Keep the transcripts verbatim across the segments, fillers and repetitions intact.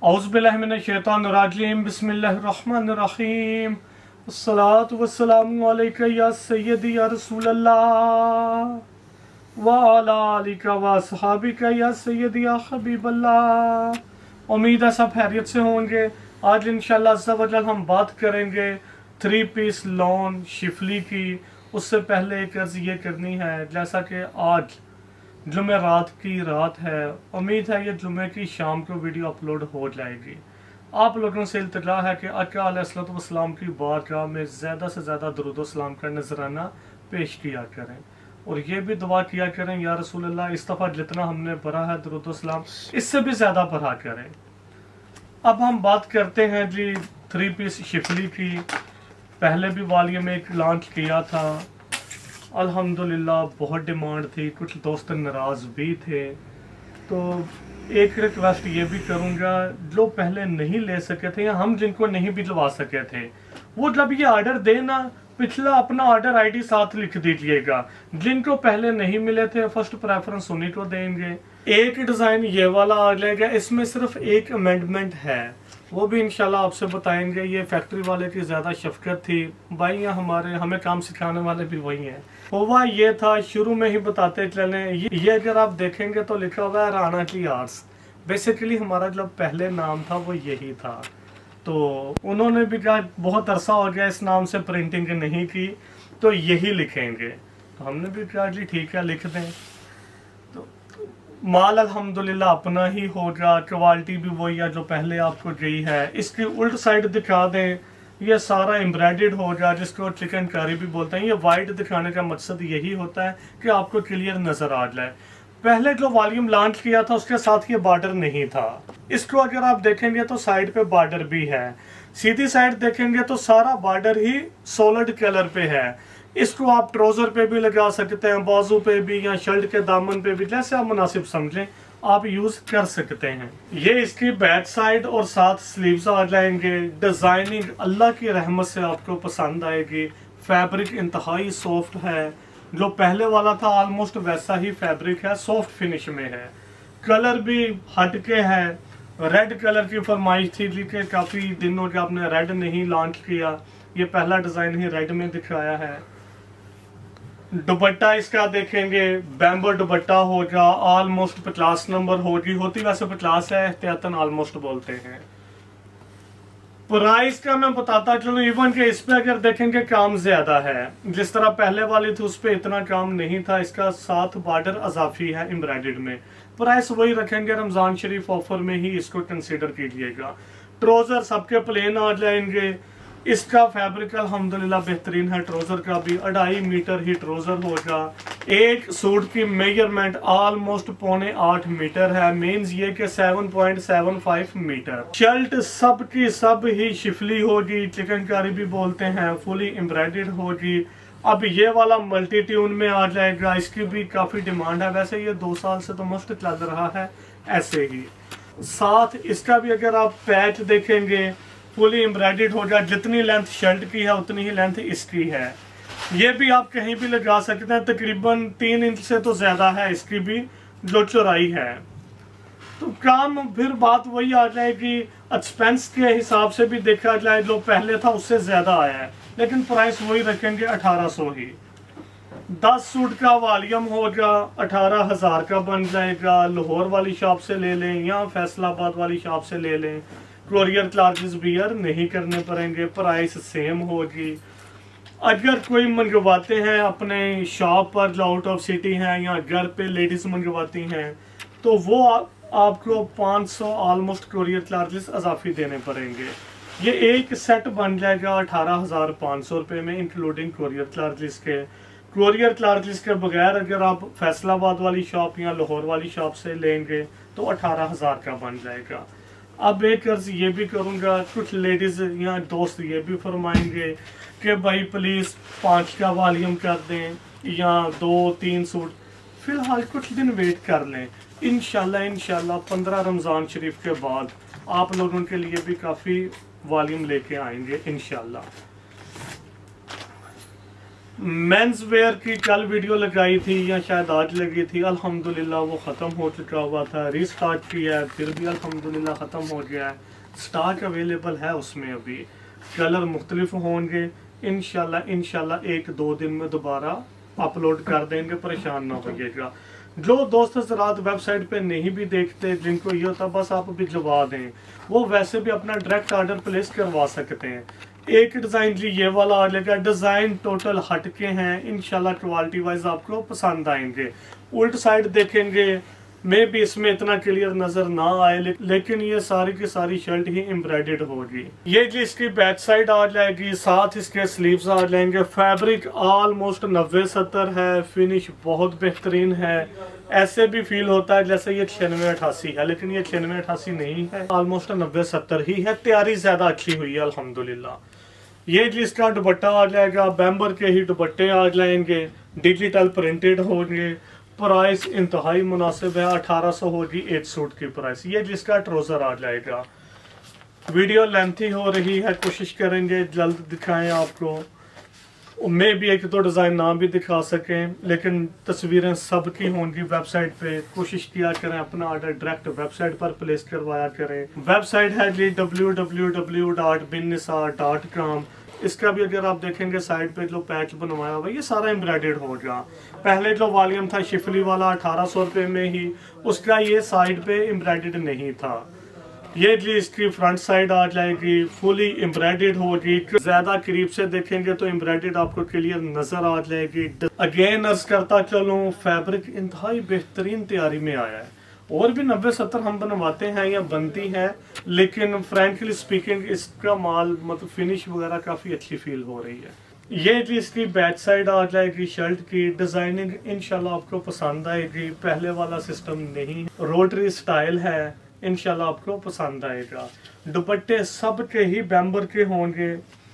औज़ुबिल्लाहिमिनश्शैतानिर्रजीम बिस्मिल्लाहिर्रहमानिर्रहीम अस्सलातु वस्सलामु अलैका या सय्यदी या रसूलल्लाह व अला आलिका व अस्हाबिका या सय्यदी या हबीबल्लाह। उम्मीद है सब खैरियत से होंगे। आज इंशाअल्लाह अज़्ज़ा वजल हम बात करेंगे थ्री पीस लॉन शिफली की। उससे पहले एक अर्ज़ ये करनी है, जैसा कि आज जुमे रात की रात है, उम्मीद है ये जुमे की शाम को वीडियो अपलोड हो जाएगी। आप लोगों से इल्तिजा है कि आका अलैहिस्सलाम की बारगाह में ज़्यादा से ज़्यादा दुरूद सलाम का नजराना पेश किया करें और ये भी दुआ किया करें या रसूल अल्लाह इस दफ़ा जितना हमने पढ़ा है दुरूद सलाम इससे भी ज़्यादा पढ़ा करें। अब हम बात करते हैं जी थ्री पीस शिफली की। पहले भी वॉल्यूम एक लॉन्च किया था, अल्हम्दुलिल्लाह बहुत डिमांड थी, कुछ दोस्त नाराज़ भी थे। तो एक रिक्वेस्ट ये भी करूँगा, जो पहले नहीं ले सके थे या हम जिनको नहीं भिजवा सके थे, वो जब ये ऑर्डर देना पिछला अपना ऑर्डर आईडी साथ लिख दीजिएगा। जिनको पहले नहीं मिले थे फर्स्ट प्रेफरेंस उन्हीं को देंगे। एक डिज़ाइन ये वाला आ जाएगा, इसमें सिर्फ एक अमेंडमेंट है, वो भी इंशाल्लाह आपसे बताएंगे। ये फैक्ट्री वाले की ज़्यादा शफकत थी, भाई हमारे हमें काम सिखाने वाले भी वही हैं। हुआ ये था, शुरू में ही बताते चलें, ये, ये अगर आप देखेंगे तो लिखा हुआ है राणा की आर्ट्स। बेसिकली हमारा जो पहले नाम था वो यही था। तो उन्होंने भी कहा बहुत अरसा हो गया इस नाम से प्रिंटिंग नहीं की, तो यही लिखेंगे। तो हमने भी कहा जी ठीक है लिख दें। तो माल अल्हम्दुलिल्लाह अपना ही होगा, क्वालिटी भी वही है जो पहले आपको गई है। इसकी उल्ट साइड दिखा दें, ये सारा एम्ब्रॉयडर्ड होगा, जिसको चिकन कारी भी बोलते हैं। ये वाइट दिखाने का मकसद यही होता है कि आपको क्लियर नजर आ जाए। पहले जो वॉल्यूम लॉन्च किया था उसके साथ ये बॉर्डर नहीं था। इसको अगर आप देखेंगे तो साइड पे बॉर्डर भी है, सीधी साइड देखेंगे तो सारा बॉर्डर ही सॉलिड कलर पे है। इसको आप ट्राउजर पे भी लगा सकते हैं, बाजू पे भी या शर्ट के दामन पे भी, जैसे आप मुनासिब समझें आप यूज कर सकते हैं। ये इसकी बैक साइड और साथ स्लीव्स आ जाएंगे। डिजाइनिंग अल्लाह की रहमत से आपको पसंद आएगी। फैब्रिक इंतहाई सॉफ्ट है, जो पहले वाला था ऑलमोस्ट वैसा ही फैब्रिक है, सॉफ्ट फिनिश में है। कलर भी हटके है, रेड कलर की फरमाइश थी जी के काफी दिनों के आपने रेड नहीं लॉन्च किया, ये पहला डिजाइन ही रेड में दिखाया है। दुपट्टा इसका देखेंगे बैम्बो दुपट्टा होगा, ऑलमोस्ट पचास नंबर होगी, होती वैसे पचास है, एहतियातन ऑलमोस्ट बोलते हैं। प्राइस का मैं बताता चलूं, इवन के इस पे अगर देखेंगे काम ज्यादा है, जिस तरह पहले वाली थी उस पे इतना काम नहीं था। इसका साथ बॉर्डर अजाफी है एम्ब्रॉयडर्ड में। प्राइस वही रखेंगे, रमजान शरीफ ऑफर में ही इसको कंसीडर कीजिएगा। ट्राउजर सबके प्लेन आ जाएंगे। इसका फैब्रिक अल्हम्दुलिल्लाह बेहतरीन है, ट्राउजर का भी अढ़ाई मीटर ही ट्राउजर होगा। एक सूट की मेजरमेंट ऑलमोस्ट पौने आठ मीटर है, मीन्स ये कि seven point seven five metre. Shirt सब की सब ही शिफली होगी, चिकनकारी भी बोलते हैं, फुली एम्ब्रॉयडर्ड होगी। अब ये वाला मल्टी ट्यून में आ जाएगा, इसकी भी काफी डिमांड है। वैसे ये दो साल से तो मस्त चल रहा है ऐसे ही। साथ इसका भी अगर आप पैच देखेंगे फुली एम्ब्रॉयडर्ड होगा, जितनी लेंथ शर्ट की है उतनी ही लेंथ इसकी है। ये भी आप कहीं भी लगा सकते हैं, तकरीबन तीन इंच से तो ज्यादा है इसकी भी जो चौड़ाई है। तो काम फिर बात वही आ जाएगी, एक्सपेंस के हिसाब से भी देखा जाए जो पहले था उससे ज्यादा आया है, लेकिन प्राइस वही रखेंगे अठारह सौ ही। दस सूट का वॉल्यूम होगा, अठारह हजार का बन जाएगा। लाहौर वाली शॉप से ले लें या फैसलाबाद वाली शॉप से ले लें, कोरियर चार्जेस बियर नहीं करने पड़ेंगे, प्राइस सेम होगी। अगर कोई मंगवाते हैं अपने शॉप पर जो आउट ऑफ सिटी हैं या घर पे लेडीज मंगवाती हैं, तो वो आ, आपको पाँच सौ ऑलमोस्ट कोरियर चार्जेस अजाफी देने पड़ेंगे। ये एक सेट बन जाएगा अठारह हजार पाँच सौ रुपये में, इंक्लूडिंग कोरियर चार्जेस के। कोरियर चार्जेस के बगैर अगर आप फैसलाबाद वाली शॉप या लाहौर वाली शॉप से लेंगे तो अठारह हजार का बन जाएगा। अब एक अर्ज ये भी करूँगा, कुछ लेडीज या दोस्त ये भी फरमाएंगे कि भाई प्लीज़ पाँच का वॉल्यूम कर दें या दो तीन सूट। फिलहाल कुछ दिन वेट कर लें, इंशाल्लाह इंशाल्लाह पंद्रह रमज़ान शरीफ के बाद आप लोगों के लिए भी काफ़ी वॉल्यूम लेके आएंगे इंशाल्लाह। मेंस वेयर की कल वीडियो लगाई थी या शायद आज लगी थी, अल्हम्दुलिल्लाह वो ख़त्म हो चुका हुआ था। रीस्टार्ट किया है, फिर भी अल्हम्दुलिल्लाह ख़त्म हो गया है। स्टॉक अवेलेबल है उसमें, अभी कलर मुख्तलिफ होंगे। इंशाल्लाह इंशाल्लाह एक दो दिन में दोबारा अपलोड कर देंगे, परेशान ना होइएगा। जो दोस्त हज़रात वेबसाइट पे नहीं भी देखते, जिनको ये होता बस आप भिजवा दें, वो वैसे भी अपना डायरेक्ट ऑर्डर प्लेस करवा सकते हैं। एक डिज़ाइन जी ये वाला आ जाएगा, डिज़ाइन टोटल हटके हैं, इंशाल्लाह क्वालिटी वाइज आपको पसंद आएंगे। उल्ट साइड देखेंगे में भी इसमें इतना क्लियर नजर ना आए, ले, लेकिन ये सारी की सारी शर्ट ही एम्ब्रॉयडर्ड होगी। ये जी इसकी बैक साइड आ जाएगी, साथ इसके स्लीव्स आ जाएंगे। फैब्रिक ऑलमोस्ट नब्बे सत्तर है, फिनिश बहुत बेहतरीन है। ऐसे भी फील होता है जैसे ये छियानवे अठासी है, लेकिन ये छियानवे अठासी नहीं है, ऑलमोस्ट नब्बे सत्तर ही है। तैयारी ज्यादा अच्छी हुई है अल्हम्दुलिल्लाह। ये जी इसका दुपट्टा आ जाएगा, बैम्बर के ही दुपट्टे आ जाएंगे, डिजिटल प्रिंटेड होंगे। प्राइस इंतहाई मुनासिब है, अठारह सौ होगी एक सूट की प्राइस। ये जिसका ट्राउजर आ जाएगा। वीडियो लेंथी हो रही है, कोशिश करेंगे जल्द दिखाएं आपको। मैं भी एक दो डिज़ाइन ना भी दिखा सकें, लेकिन तस्वीरें सबकी होंगी वेबसाइट पे। कोशिश किया करें अपना ऑर्डर डायरेक्ट वेबसाइट पर प्लेस करवाया करें। वेबसाइट है जी W W W dot Bin Nisar dot com. इसका भी अगर आप देखेंगे साइड पे जो पैच बनवाया हुआ ये सारा एम्ब्रॉयडर्ड होगा। पहले जो वॉल्यूम था शिफली वाला अठारह सौ रुपये में ही, उसका ये साइड पे एम्ब्रॉयडर्ड नहीं था। ये जी इसकी फ्रंट साइड आ जाएगी, फुली एम्ब्रॉयडर्ड होगी। ज्यादा करीब से देखेंगे तो एम्ब्रॉयडर्ड आपको क्लियर नजर आ जाएगी। अगेन अर्ज करता चलूं, फैब्रिक इंतहाई बेहतरीन तैयारी में आया है। और भी नब्बे सत्तर हम बनवाते हैं या बनती हैं, लेकिन फ्रैंकली स्पीकिंग इसका माल मतलब फिनिश वगैरह काफी अच्छी फील हो रही है। ये जी इसकी बैक साइड आ जाएगी शर्ट की। डिजाइनिंग इंशाल्लाह आपको पसंद आएगी, पहले वाला सिस्टम नहीं, रोटरी स्टाइल है, इंशाल्लाह आपको पसंद आएगा। दुपट्टे सब के ही बैम्बर के होंगे।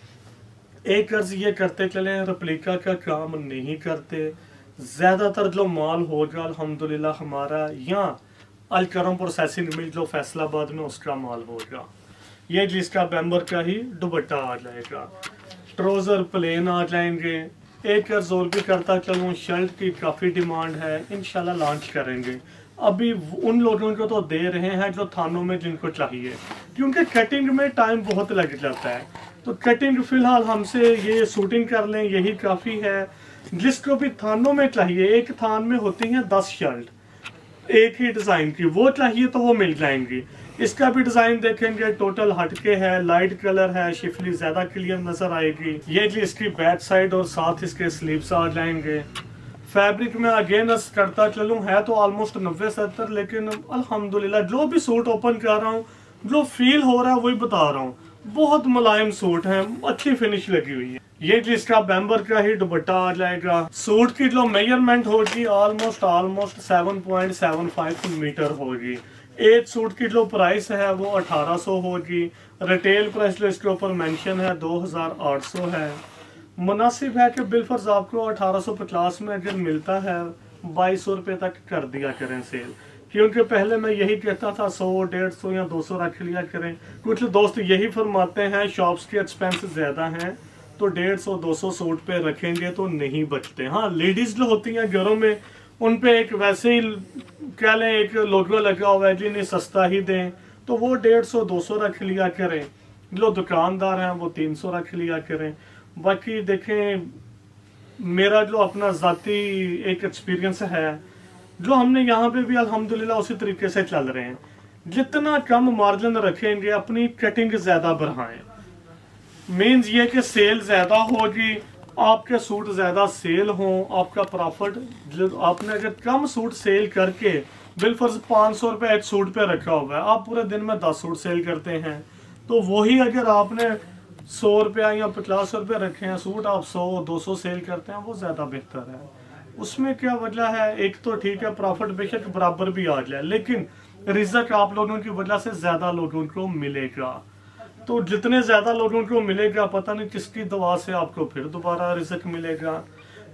एक अर्ज ये करते चले, रेप्लिका का काम नहीं करते। ज्यादातर जो माल होगा अल्हम्दुलिल्लाह हमारा या अलकरम प्रोसेसिंग मिल जो फैसलाबाद में, उसका माल होगा। ये जिसका बैम्बर का ही दुपट्टा आ जाएगा। ट्राउजर प्लेन आ जाएंगे। एक अर्ज और भी करता चलूँ, शर्ट की काफ़ी डिमांड है, इंशाल्लाह लॉन्च करेंगे। अभी उन लोगों को तो दे रहे हैं जो थानों में जिनको चाहिए, क्योंकि कटिंग में टाइम बहुत लग जाता है। तो कटिंग फिलहाल हमसे ये शूटिंग कर लें यही काफ़ी है। जिसको भी थानों में चाहिए, एक थान में होती हैं दस शर्ट एक ही डिज़ाइन की, वो चाहिए तो वो मिल जाएंगी। इसका भी डिज़ाइन देखेंगे टोटल हटके है, लाइट कलर है, शिफली ज़्यादा क्लियर नज़र आएगी। ये जी इसकी बैक साइड और साथ इसके स्लीव्स आ जाएंगे। फैब्रिक में अगेन करता चलूँ है तो ऑलमोस्ट नब्बे सत्तर, लेकिन अल्हम्दुलिल्लाह जो भी सूट ओपन कर रहा हूँ जो फील हो रहा है वही बता रहा हूँ। बहुत मुलायम सूट है, अच्छी फिनिश लगी हुई है। ये जिसका बैम्बर का ही दुपट्टा आ जाएगा। सूट की जो मेजरमेंट होगी almost almost seven point seven five metre होगी। एक सूट की जो प्राइस है वो अठारह सौ होगी। रिटेल प्राइस जो इसके ऊपर मेंशन है दो हजार आठ सौ है। मुनासिब है कि बिलफर्ज आपको अठारह सौ पचास में अगर मिलता है, बाईस सौ रुपये तक कर दिया करें सेल, क्योंकि पहले मैं यही कहता था सौ डेढ़ सौ या दो सौ रख लिया करें। कुछ दोस्त यही फरमाते हैं शॉप्स के एक्सपेंस ज़्यादा हैं तो डेढ़ सौ दो सौ सूट पे रखेंगे तो नहीं बचते। हाँ, लेडीज़ जो होती हैं घरों में, उन पे एक वैसे ही कह लें एक लोगो लगा हुआ है जी नहीं सस्ता ही दें, तो वो डेढ़ सौ दो सौ रख लिया करें। जो दुकानदार हैं वो तीन सौ रख लिया करें। बाकी देखें, मेरा जो अपना ज़ाती एक एक्सपीरियंस है, जो हमने यहाँ पे भी अल्हम्दुलिल्लाह उसी तरीके से चल रहे हैं। जितना कम मार्जिन रखेंगे, अपनी कटिंग ज़्यादा बढ़ाएं। मीन्स ये कि सेल ज़्यादा होगी, आपके सूट ज़्यादा सेल हों, आपका प्रॉफिट। आपने अगर कम सूट सेल करके बिलफर्ज पाँच सौ रुपये एक सूट पे रखा हुआ है, आप पूरे दिन में दस सूट सेल करते हैं, तो वही अगर आपने सौ रुपया या पचास रुपये रखे हैं, सूट आप सौ दो सौ सेल करते हैं, वो ज़्यादा बेहतर है। उसमें क्या वजह है, एक तो ठीक है प्रॉफिट बेशक बराबर भी आ जाए, लेकिन रिजक आप लोगों की वजह से ज़्यादा लोगों को मिलेगा। तो जितने ज़्यादा लोगों को मिलेगा, पता नहीं किसकी दवा से आपको फिर दोबारा रिजक मिलेगा।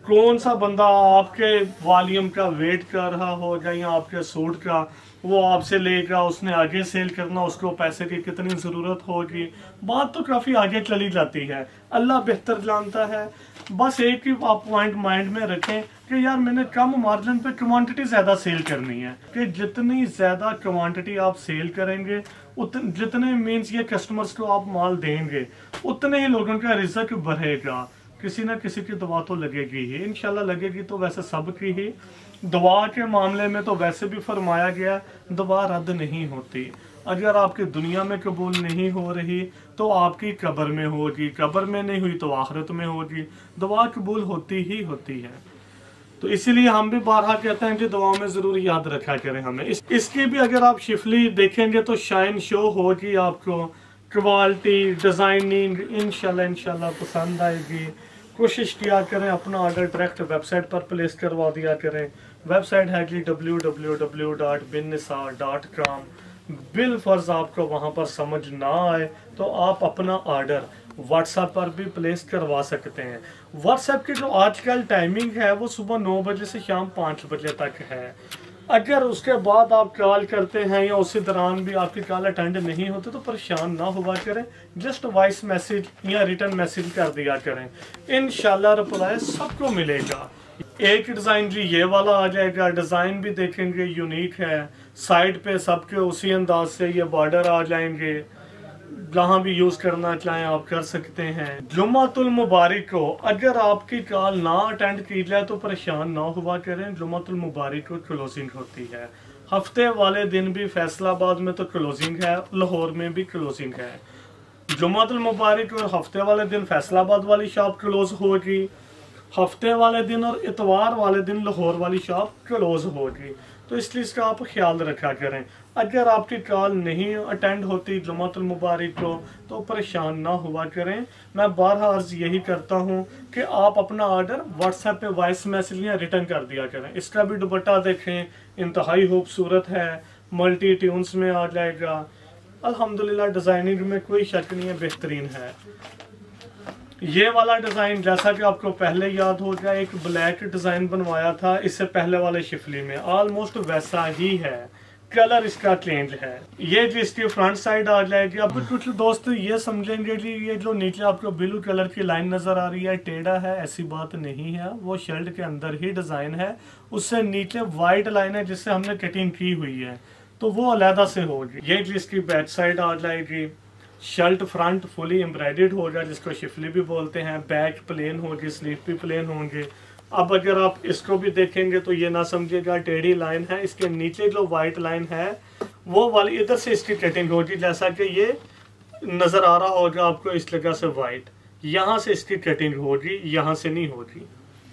कौन सा बंदा आपके वॉल्यूम का वेट कर रहा होगा या आपके सूट का, वो आपसे लेगा, उसने आगे सेल करना, उसको पैसे की कितनी ज़रूरत होगी। बात तो काफ़ी आगे चली जाती है, अल्लाह बेहतर जानता है। बस एक ही आप पॉइंट माइंड में रखें कि यार मैंने कम मार्जिन पे क्वांटिटी ज़्यादा सेल करनी है, कि जितनी ज़्यादा क्वांटिटी आप सेल करेंगे उतने जितने मीन्स ये कस्टमर्स को आप माल देंगे उतने ही लोगों का रिज़्क बढ़ेगा। किसी ना किसी की दुआ तो लगेगी ही, इंशाल्लाह लगेगी तो वैसे सब की ही। दुआ के मामले में तो वैसे भी फरमाया गया दुआ रद्द नहीं होती। अगर आपकी दुनिया में कबूल नहीं हो रही तो आपकी कब्र में होगी, कब्र में नहीं हुई तो आखिरत में होगी। दुआ कबूल होती ही होती है। तो इसीलिए हम भी बारहा कहते हैं कि दुआओं में ज़रूर याद रखा करें हमें। इस, इसकी भी अगर आप शिफली देखेंगे तो शाइन शो होगी आपको, क्वालिटी डिज़ाइनिंग इंशाल्लाह इंशाल्लाह पसंद आएगी। कोशिश किया करें अपना ऑर्डर डायरेक्ट वेबसाइट पर प्लेस करवा दिया करें। वेबसाइट है कि W W W dot Bin Nisar dot com. बिल फर्ज आपको वहाँ पर समझ ना आए तो आप अपना ऑर्डर व्हाट्सएप पर भी प्लेस करवा सकते हैं। व्हाट्सएप की जो आजकल टाइमिंग है वो सुबह नौ बजे से शाम पाँच बजे तक है। अगर उसके बाद आप कॉल करते हैं या उसी दौरान भी आपकी कॉल अटेंड नहीं होती तो परेशान ना हुआ करें, जस्ट वॉइस मैसेज या रिटर्न मैसेज कर दिया करें, इंशाल्लाह रिप्लाई सबको मिलेगा। एक डिज़ाइन जी ये वाला आ जाएगा, डिज़ाइन भी देखेंगे यूनिक है, साइड पे सबके उसी अंदाज से ये बॉर्डर आ जाएंगे। जहाँ भी यूज करना चाहें आप कर सकते हैं। जुम्मतुल मुबारक को अगर आपकी कॉल ना अटेंड की जाए तो परेशान ना हुआ करें, जुम्मतुल मुबारक को क्लोजिंग होती है। हफ्ते वाले दिन भी फैसलाबाद में तो क्लोजिंग है, लाहौर में भी क्लोजिंग है। जुम्मतुल मुबारक और हफ्ते वाले दिन फैसलाबाद वाली शॉप क्लोज होगी, हफ्ते वाले दिन और इतवार वाले दिन लाहौर वाली शॉप क्लोज होगी। तो इस चीज़ का आप ख्याल रखा करें। अगर आपकी कॉल नहीं अटेंड होती जुम्मतुल मुबारक को तो परेशान ना हुआ करें। मैं बारहा अर्ज यही करता हूं कि आप अपना ऑर्डर व्हाट्सएप पे वॉइस मैसेज या रिटर्न कर दिया करें। इसका भी दुपट्टा देखें, इंतहाई खूबसूरत है, मल्टी ट्यून्स में आ जाएगा। अल्हम्दुलिल्लाह डिज़ाइनिंग में कोई शक नहीं है, बेहतरीन है। ये वाला डिज़ाइन जैसा कि आपको पहले याद होगा, एक ब्लैक डिज़ाइन बनवाया था इससे पहले वाले शिफली में, ऑलमोस्ट वैसा ही है, कलर इसका चेंज है। ये जो इसकी फ्रंट साइड आ जाएगी। अब कुछ दोस्त ये समझेंगे कि ये जो नीचे आपको ब्लू कलर की लाइन नज़र आ रही है टेढ़ा है, ऐसी बात नहीं है, वो शर्ट के अंदर ही डिज़ाइन है, उससे नीचे वाइट लाइन है जिससे हमने कटिंग की हुई है, तो वो अलहदा से होगी। ये जो इसकी बैक साइड आ जाएगी, शर्ट फ्रंट फुली एम्ब्रॉयडर्ड होगा जिसको शिफली भी बोलते हैं, बैक प्लेन होगी, स्लीव भी प्लेन होंगे। अब अगर आप इसको भी देखेंगे तो ये ना समझिएगा टेढ़ी लाइन है, इसके नीचे जो वाइट लाइन है वो वाली इधर से इसकी कटिंग होगी, जैसा कि ये नज़र आ रहा होगा आपको इस जगह से वाइट, यहाँ से इसकी कटिंग होगी, यहाँ से नहीं होगी।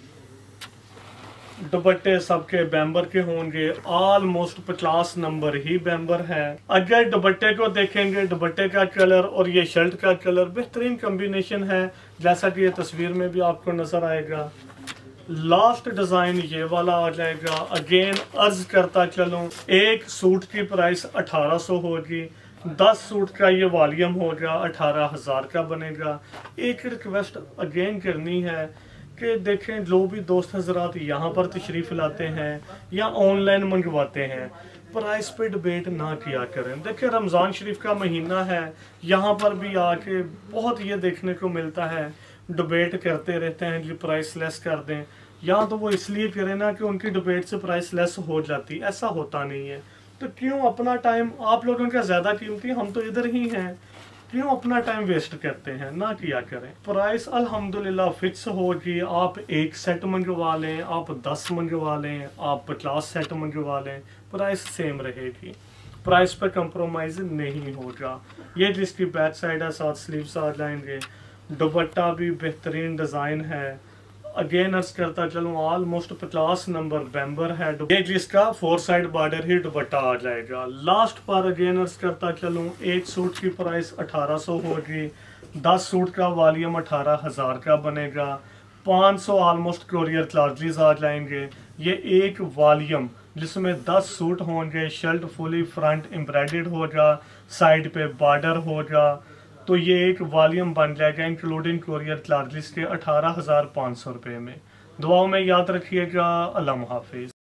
दुपट्टे सबके बैम्बर के होंगे, ऑलमोस्ट पचास नंबर ही बैम्बर है। अगर दुपट्टे को देखेंगे, दुपट्टे का कलर और ये शर्ट का कलर बेहतरीन कॉम्बिनेशन है, जैसा कि ये तस्वीर में भी आपको नजर आएगा। लास्ट डिजाइन ये वाला आ जाएगा। अगेन अर्ज करता चलूं, एक सूट की प्राइस अठारह सौ होगी, दस सूट का ये वॉल्यूम होगा, अठारह हजार का बनेगा। एक रिक्वेस्ट अगेन करनी है कि देखें जो भी दोस्त हजरात यहाँ पर तशरीफ लाते हैं या ऑनलाइन मंगवाते हैं, प्राइस पे डिबेट ना किया करें। देखिए रमज़ान शरीफ का महीना है, यहाँ पर भी आके बहुत ये देखने को मिलता है, डिबेट करते रहते हैं जी प्राइस लेस कर दें, या तो वो इसलिए करें ना कि उनकी डिबेट से प्राइस लेस हो जाती, ऐसा होता नहीं है। तो क्यों अपना टाइम, आप लोगों का ज़्यादा कीमती, हम तो इधर ही हैं, क्यों अपना टाइम वेस्ट करते हैं, ना किया करें। प्राइस अल्हम्दुलिल्लाह फिक्स होगी। आप एक सेट मंगवा लें, आप दस मंगवा लें, आप पचास सेट मंगवा लें, प्राइस सेम रहेगी, प्राइस पर कंप्रोमाइज नहीं होगा। ये जिसकी बैक साइड है, साथ स्लीव्स आ जाएंगे, दुपट्टा भी बेहतरीन डिज़ाइन है। अगेन अर्ज करता चलूँ, ऑलमोस्ट पचास नंबर बैम्बर है। ये जिसका फोर साइड बॉर्डर ही दुपट्टा आ जाएगा। लास्ट पर अगेन अर्ज करता चलूँ, एक सूट की प्राइस अठारह सौ होगी, दस सूट का वॉल्यूम अठारह हजार का बनेगा, पाँच सौ ऑलमोस्ट कोरियर चार्जेस आ जाएंगे। ये एक वॉल्यूम जिसमें दस सूट होंगे, शर्ट फुली फ्रंट एम्ब्रॉयडर्ड होगा, साइड पे बॉर्डर होगा, तो ये एक वॉल्यूम बन जाएगा इंक्लूडिंग कोरियर चार्जेस के अठारह हजार पाँच सौ रुपये में। दुआओं में याद रखिएगा। अल्लाह हाफिज।